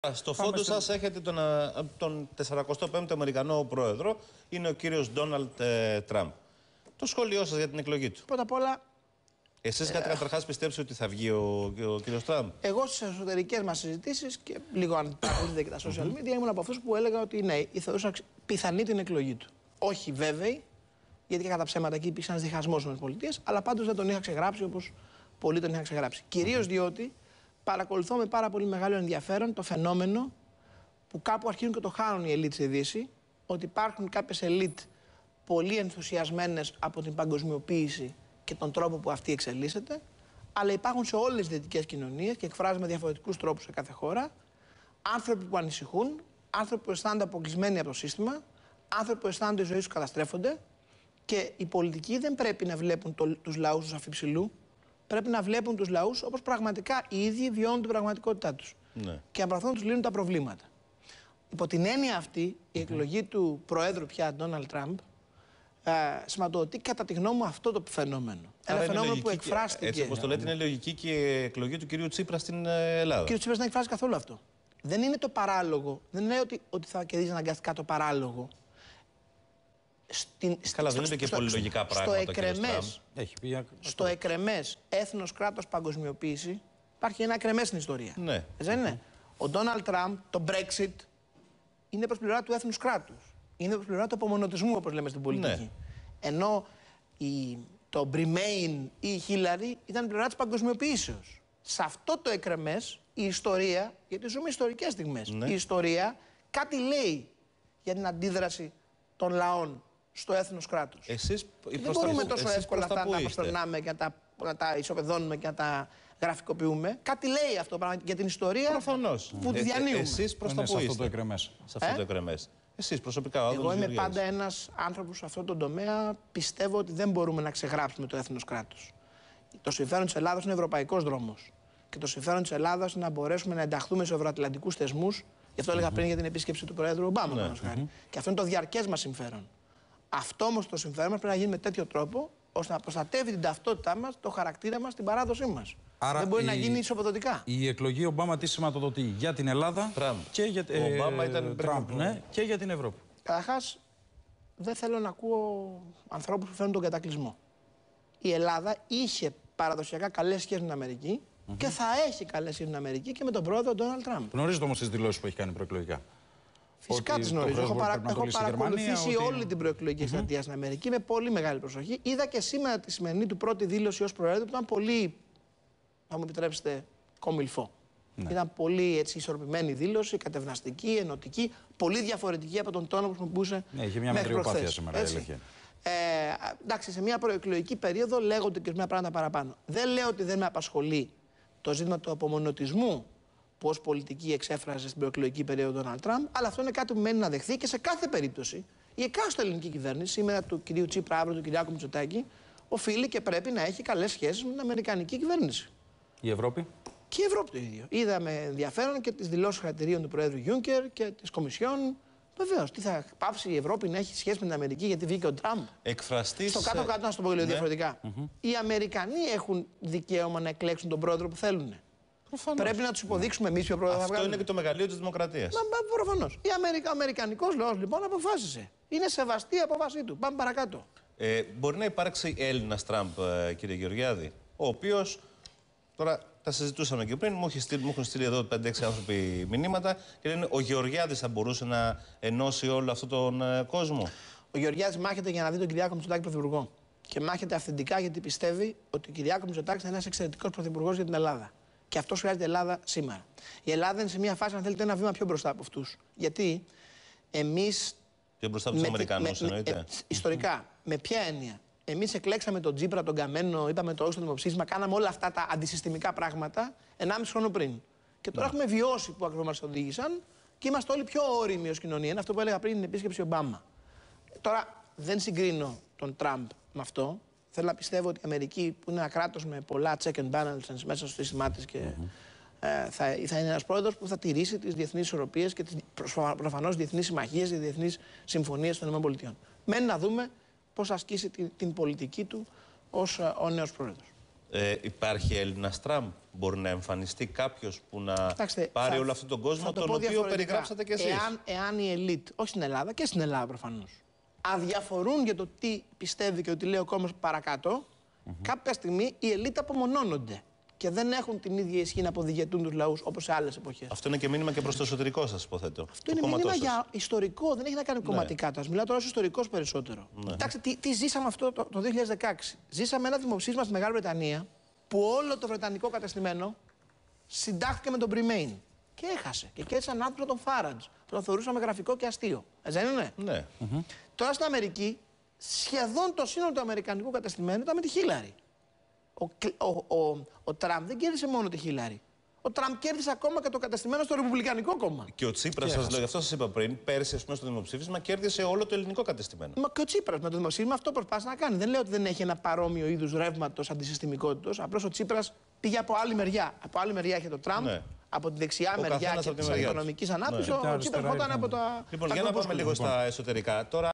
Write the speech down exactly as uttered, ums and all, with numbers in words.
Στο φόντο σας έχετε τον, τον σαρανταπέμπτο Αμερικανό πρόεδρο, είναι ο κύριος Ντόναλντ ε, Τραμπ. Το σχόλιο σας για την εκλογή του. Πρώτα απ' όλα. Εσείς ε, καταρχάς πιστέψετε ότι θα βγει ο, ο κύριος Τραμπ? Εγώ στις εσωτερικές μας συζητήσεις και λίγο αν παρακολουθείτε και τα social media, ήμουν από αυτούς που έλεγα ότι ναι, θεωρούσα πιθανή την εκλογή του. Όχι βέβαιη, γιατί και κατά ψέματα εκεί υπήρξε ένας διχασμός στις ΗΠΑ, αλλά πάντως δεν τον είχα ξεγράψει όπως πολλοί τον είχαν ξεγράψει. Κυρίως διότι παρακολουθώ με πάρα πολύ μεγάλο ενδιαφέρον το φαινόμενο που κάπου αρχίζουν και το χάνουν οι ελίτ στη Δύση, ότι υπάρχουν κάποιες ελίτ πολύ ενθουσιασμένες από την παγκοσμιοποίηση και τον τρόπο που αυτή εξελίσσεται, αλλά υπάρχουν σε όλες τις δυτικές κοινωνίες και εκφράζουν με διαφορετικούς τρόπους σε κάθε χώρα άνθρωποι που ανησυχούν, άνθρωποι που αισθάνονται αποκλεισμένοι από το σύστημα, άνθρωποι που αισθάνονται οι ζωές τους καταστρέφονται, και οι πολιτικοί δεν πρέπει να βλέπουν το, τους λαούς τους αφιψηλού. Πρέπει να βλέπουν τους λαούς όπως πραγματικά οι ίδιοι βιώνουν την πραγματικότητά τους. Ναι. Και να προσπαθούν να τους λύνουν τα προβλήματα. Υπό την έννοια αυτή, η εκλογή του Προέδρου πια, Ντόναλντ Τραμπ, ε, σηματοδοτεί κατά τη γνώμη μου αυτό το φαινόμενο. Ένα φαινόμενο που εκφράστηκε. Έτσι όπως το λέτε, είναι λογική και η εκλογή του κυρίου Τσίπρα στην Ελλάδα. Ο κύριος Τσίπρας δεν εκφράζει καθόλου αυτό. Δεν είναι το παράλογο. Δεν είναι ότι, ότι θα κερδίζει αναγκαστικά το παράλογο. Στην, Καλά, στο, δεν είναι και στο, πολύ λογικά πράγματα. Στο εκρεμές, στο εκρεμές έθνος, κράτος, παγκοσμιοποίηση, υπάρχει ένα εκρεμές στην ιστορία. Ναι. Δεν είναι. Ο Ντόναλντ Τραμπ, το Brexit, είναι προς πλευρά του έθνους κράτους. Είναι προς πλευρά του απομονωτισμού, όπως λέμε στην πολιτική. Ναι. Ενώ η, το Remain ή η Χίλαρη ήταν πλευρά της παγκοσμιοποίησεως. Σε αυτό το εκρεμές η ιστορία, γιατί ζούμε ιστορικές στιγμές, ναι. η ιστορία κάτι λέει για την αντίδραση των λαών στο έθνος κράτος. Εσείς, δεν μπορούμε τόσο εύκολα αυτά να τα προσπερνάμε και να τα, να τα ισοπεδώνουμε και να τα γραφικοποιούμε. Κάτι λέει αυτό για την ιστορία. Προφανώς. Που τη διανύουμε. Ε, εσείς προς τα που είστε? Σε αυτό το εκρεμές. Σε αυτό ε? το εκρεμές. Εσείς προσωπικά. Εγώ είμαι Γεωργιάδης. Πάντα ένας άνθρωπος σε αυτόν τον τομέα. Πιστεύω ότι δεν μπορούμε να ξεγράψουμε το έθνος κράτος. Το συμφέρον της Ελλάδας είναι ευρωπαϊκός δρόμος. Και το συμφέρον της Ελλάδας είναι να μπορέσουμε να ενταχθούμε σε ευρωατλαντικούς θεσμούς. Γι' αυτό έλεγα mm -hmm. πριν για την επίσκεψη του Προέδρου Ομπάμα. Ναι. Mm -hmm. Και αυτό είναι το διαρκές μας συμφέρον. Αυτό όμως το συμφέρον μας πρέπει να γίνει με τέτοιο τρόπο ώστε να προστατεύει την ταυτότητά μας, το χαρακτήρα μας, την παράδοσή μας. Άρα δεν μπορεί η... να γίνει ισοπεδωτικά. Η εκλογή Ομπάμα τι σηματοδοτεί για την Ελλάδα Τραμπ. Και για, ε, ο Ομπάμα ήταν Τραμπ, ναι, και για την Ευρώπη. Καταρχάς, δεν θέλω να ακούω ανθρώπους που φέρνουν τον κατακλυσμό. Η Ελλάδα είχε παραδοσιακά καλές σχέσεις με την Αμερική mm -hmm. και θα έχει καλές σχέσεις με την Αμερική και με τον πρόεδρο Ντόναλντ Τραμπ. Γνωρίζετε όμως τις δηλώσεις που έχει κάνει προεκλογικά? Φυσικά τις γνωρίζω. Έχω, παρα... έχω παρακολουθήσει ότι... όλη την προεκλογική εκστρατεία mm -hmm. στην Αμερική με πολύ μεγάλη προσοχή. Είδα και σήμερα τη σημερινή του πρώτη δήλωση ως Προέδρου που ήταν πολύ, θα μου επιτρέψετε, κομιλφό. Ναι. Ήταν πολύ έτσι, ισορροπημένη δήλωση, κατευναστική, ενωτική, πολύ διαφορετική από τον τόνο που χρησιμοποιούσε. Ναι, είχε μια μετριοπάθεια σήμερα. Ε, εντάξει, σε μια προεκλογική περίοδο λέγονται και μια πράγματα παραπάνω. Δεν λέω ότι δεν με απασχολεί το ζήτημα του απομονωτισμού που ως πολιτική εξέφραζε στην προεκλογική περίοδο του Ντόναλντ Τραμπ, αλλά αυτό είναι κάτι που μένει να δεχθεί και σε κάθε περίπτωση η εκάστοτε ελληνική κυβέρνηση, σήμερα του κυρίου Τσίπρα, αύριο του Κυριάκου Μητσοτάκη, οφείλει και πρέπει να έχει καλές σχέσεις με την αμερικανική κυβέρνηση. Η Ευρώπη? Και η Ευρώπη το ίδιο. Είδαμε ενδιαφέρον και τις δηλώσεις χαρακτηρίων του Προέδρου Γιούνκερ και της Κομισιόν. Βεβαίως, τι θα πάψει η Ευρώπη να έχει σχέση με την Αμερική γιατί βγήκε ο Τραμπ? Εκφραστής. Στο κάτω-κάτω, να σου το πω λίγο ναι. διαφορετικά. Mm -hmm. Οι Αμερικανοί έχουν δικαίωμα να εκλέξουν τον πρόεδρο που θέλουν. Προφανώς. Πρέπει να τους υποδείξουμε εμείς ποιο πρόεδρο θα βγάλουμε. Αυτό είναι και το μεγαλείο της δημοκρατίας. Προφανώς. Ο Αμερικανικός λαός λοιπόν αποφάσισε. Είναι σεβαστή η απόφασή του. Πάμε παρακάτω. Ε, μπορεί να υπάρξει Έλληνας Τραμπ, κύριε Γεωργιάδη, ο οποίος. Τώρα τα συζητούσαμε και πριν, μου, στείλει, μου έχουν στείλει εδώ πέντε έξι άνθρωποι μηνύματα και λένε ο Γεωργιάδης θα μπορούσε να ενώσει όλο αυτόν τον ε, κόσμο. Ο Γεωργιάδης μάχεται για να δει τον Κυριάκο Μητσοτάκη πρωθυπουργό. Και μάχεται αυθεντικά γιατί πιστεύει ότι ο Κυριάκο Μητσοτάκης είναι ένας εξαιρετικός πρωθυπουργός για την Ελλάδα. Και αυτό χρειάζεται η Ελλάδα σήμερα. Η Ελλάδα είναι σε μια φάση, αν θέλετε, ένα βήμα πιο μπροστά από αυτούς. Γιατί εμείς. Πιο μπροστά από τους Αμερικανούς, εννοείται. Ε, ιστορικά, με ποια έννοια? Εμείς εκλέξαμε τον Τσίπρα, τον Καμένο, είπαμε το όχι στο δημοψήφισμα, κάναμε όλα αυτά τα αντισυστημικά πράγματα ενάμιση χρόνο πριν. Και τώρα ναι. έχουμε βιώσει που ακριβώς μας οδήγησαν και είμαστε όλοι πιο όριμοι ως κοινωνία. Είναι αυτό που έλεγα πριν την επίσκεψη Ομπάμα. Τώρα δεν συγκρίνω τον Τραμπ με αυτό. Θέλω να πιστεύω ότι η Αμερική, που είναι ένα κράτος με πολλά check and balances μέσα στο σύστημά της, και mm -hmm. ε, θα, θα είναι ένας πρόεδρος που θα τηρήσει τις διεθνείς ισορροπίες και τις προφανώς διεθνείς συμμαχίες και διεθνείς συμφωνίες των ΗΠΑ. Μένει να δούμε πώς ασκήσει την, την πολιτική του ως ο νέος πρόεδρος. Ε, υπάρχει Έλληνας Τραμπ? Μπορεί να εμφανιστεί κάποιος που να Κοιτάξτε, πάρει θα, όλο αυτόν τον κόσμο, το τον οποίο περιγράψατε κι εσείς? Εάν, εάν η ελίτ, όχι στην Ελλάδα και στην Ελλάδα προφανώς, αδιαφορούν για το τι πιστεύει και ότι λέει ο κόσμος παρακάτω, mm-hmm. κάποια στιγμή οι ελίτ απομονώνονται και δεν έχουν την ίδια ισχύ να αποδηγετούν τους λαούς όπως σε άλλες εποχές. Αυτό είναι και μήνυμα και προς το εσωτερικό σας, υποθέτω. Αυτό είναι μήνυμα για ιστορικό, δεν έχει να κάνει ναι. κομματικά. Τα μιλάω τώρα ως ιστορικός περισσότερο. Ναι. Κοιτάξτε, τι, τι ζήσαμε αυτό το, το δύο χιλιάδες δεκαέξι. Ζήσαμε ένα δημοψήφισμα στη Μεγάλη Βρετανία που όλο το βρετανικό κατεστημένο συντάχθηκε με τον Remain. Και έχασε. Και κέρδισαν άνθρωπο τον Φάραντζ. Τον θεωρούσαμε γραφικό και αστείο. Έτσι δεν είναι? Ναι. Mm-hmm. Τώρα στην Αμερική, σχεδόν το σύνολο του αμερικανικού κατεστημένου ήταν με τη Χίλαρη. Ο, ο, ο, ο Τραμπ δεν κέρδισε μόνο τη Χίλαρη. Ο Τραμπ κέρδισε ακόμα και το κατεστημένο στο Ρεπουμπλικανικό κόμμα. Και ο Τσίπρας, σας λέω, γι' αυτό σας είπα πριν, πέρσι, ας πούμε, στο δημοψήφισμα κέρδισε όλο το ελληνικό κατεστημένο. Μα και ο Τσίπρας με το δημοψήφισμα αυτό προσπάθησε να κάνει. Δεν λέω ότι δεν έχει ένα παρόμοιο είδους ρεύματος αντισυστημικότητος. Απλώς ο Τσίπρας πήγε από άλλη μεριά. Από άλλη μεριά είχε το Τραμπ. Ναι. Από τη δεξιά ο μεριά και τη οικονομική ανάπτυξη. Ναι. Ο Τσίπρας ήταν από τα. Λοιπόν, για να πάμε λίγο στα εσωτερικά. Τώρα